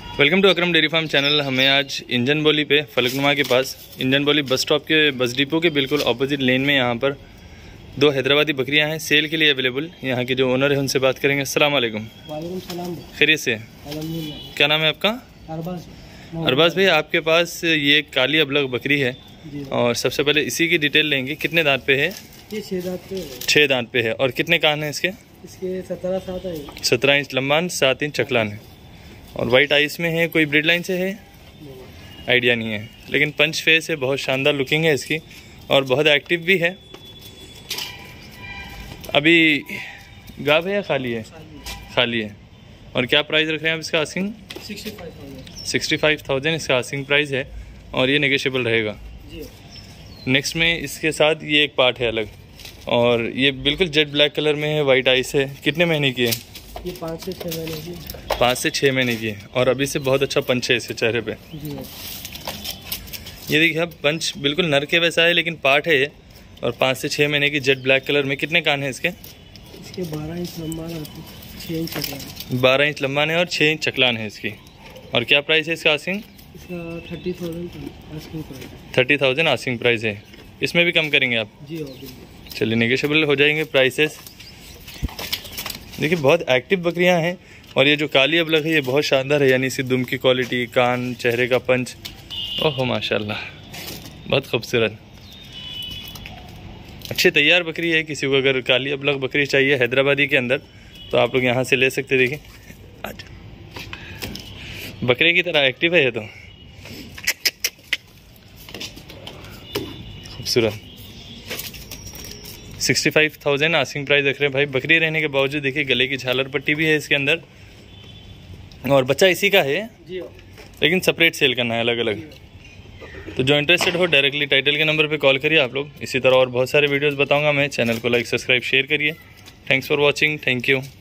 Welcome to Akram dairy farm channel. हमें आज engine बोली पे फलकनुमा के पास इंजन बोली बस स्टॉप के बस डिपो के बिल्कुल ऑपोजिट लेन में यहाँ पर दो हैदराबादी बकरियाँ हैं सेल के लिए अवेलेबल। यहाँ के जो ओनर है उनसे बात करेंगे। अस्सलाम वालेकुम। वालेकुम सलाम। खैरियत से? क्या नाम है आपका? अरबाज भाई, आपके पास ये काली अबलग बकरी है और सबसे पहले इसी की डिटेल लेंगे। कितने दांत पे है? ये 6 दांत पे है। 6 दांत पे है। और कितने कान है इसके? इसके 17 है। 17 इंच लंबान, 7 इंच चकलान है। और वाइट आइस में है। कोई ब्रीड लाइन से है? आइडिया नहीं है, लेकिन पंच फेस है, बहुत शानदार लुकिंग है इसकी और बहुत एक्टिव भी है। अभी गाभ है या खाली है? खाली है। और क्या प्राइस रख रहे हैं आप इसका? आस्किंग 65,000 इसका आस्किंग प्राइस है और ये नेगोशिएबल रहेगा। नेक्स्ट में इसके साथ ये एक पार्ट है अलग और ये बिल्कुल जेट ब्लैक कलर में है, वाइट आइस है। कितने महीने की है? ये 5 से 6 महीने की। 5 से 6 महीने की है और अभी से बहुत अच्छा पंच है इसके चेहरे पे। ये देखिए आप, पंच बिल्कुल नर के वैसा है लेकिन पार्ट है ये। और 5 से 6 महीने की जेट ब्लैक कलर में। कितने कान है इसके? इसके 12 इंच लंबान है, 6 इंच चकलान। 12 इंच लंबान है और 6 इंच चकलान है इसकी। और क्या प्राइस है इसका आस्किंग? इसका 30,000 आस्किंग प्राइस। 30,000 आस्किंग प्राइस है। इसमें भी कम करेंगे आप? जी। चलिए, नेगोशिएबल हो जाएंगे प्राइसेस। देखिए बहुत एक्टिव बकरियां हैं और ये जो काली अबलग है ये बहुत शानदार है, यानी इसकी दुम की क्वालिटी, कान, चेहरे का पंच, ओह माशाल्लाह बहुत खूबसूरत। अच्छी तैयार बकरी है। किसी को अगर काली अबलग बकरी चाहिए हैदराबादी के अंदर तो आप लोग यहाँ से ले सकते। देखिए आज बकरे की तरह एक्टिव है ये तो, खूबसूरत। 65,000 आस्किंग प्राइस रख रहे हैं भाई। बकरी रहने के बावजूद देखिए गले की झालर पट्टी भी है इसके अंदर और बच्चा इसी का है जी, लेकिन सेपरेट सेल करना है अलग अलग। तो जो इंटरेस्टेड हो डायरेक्टली टाइटल के नंबर पे कॉल करिए आप लोग। इसी तरह और बहुत सारे वीडियोस बताऊंगा मैं। चैनल को लाइक, सब्सक्राइब, शेयर करिए। Thanks for watching. Thank you.